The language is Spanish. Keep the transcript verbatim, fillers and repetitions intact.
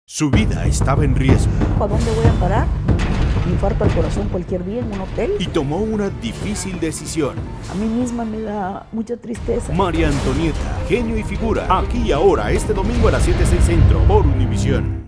Su vida estaba en riesgo ¿A dónde voy a parar? Infarto al corazón cualquier día en un hotel. y tomó una difícil decisión. A mí misma me da mucha tristeza. María Antonieta, genio y figura, aquí y ahora, este domingo a las siete seis Centro, por Univisión.